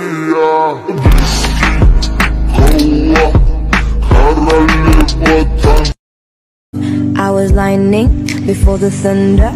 I was lightning before the thunder.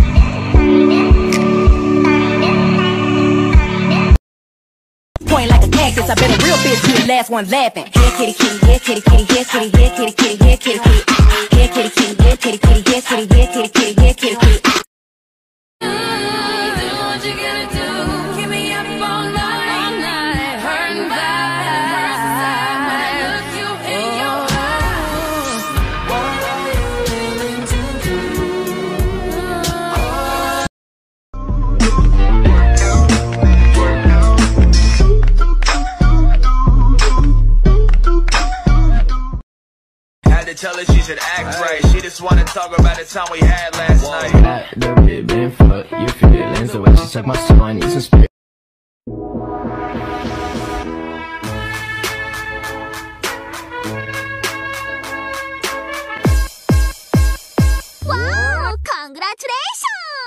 Point like a cactus, I bet a real bitch be the last one laughing. Here kitty kitty, here kitty kitty, here kitty, here kitty kitty, here kitty kitty, here kitty kitty, here kitty kitty, here kitty, here kitty kitty, here kitty kitty. Do what you gotta do, keep me up all night, hurting bad. When I look you in your eyes, what are you willing to do? Had to tell her she should act right. She just wanna talk about the time we had last night. At the bit, been fucked, your feelings. The way she suck my soul, I need some spirit. Wow! Congratulations!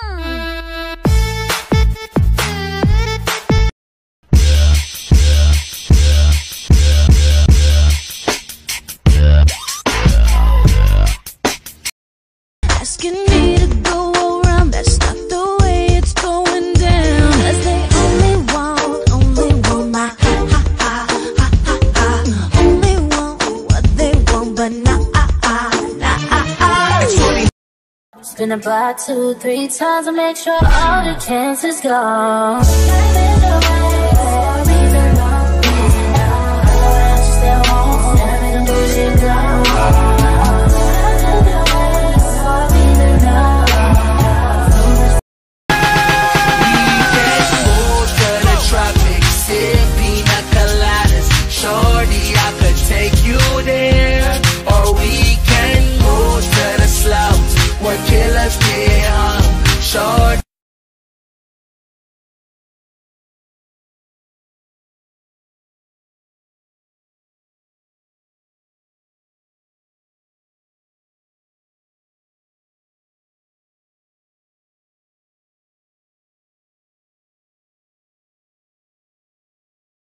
Asking me to go around, that's not the way it's going down. 'Cause they only want my ha. Only want what they want, but nah. Spin about 2-3 times to make sure all the chances gone.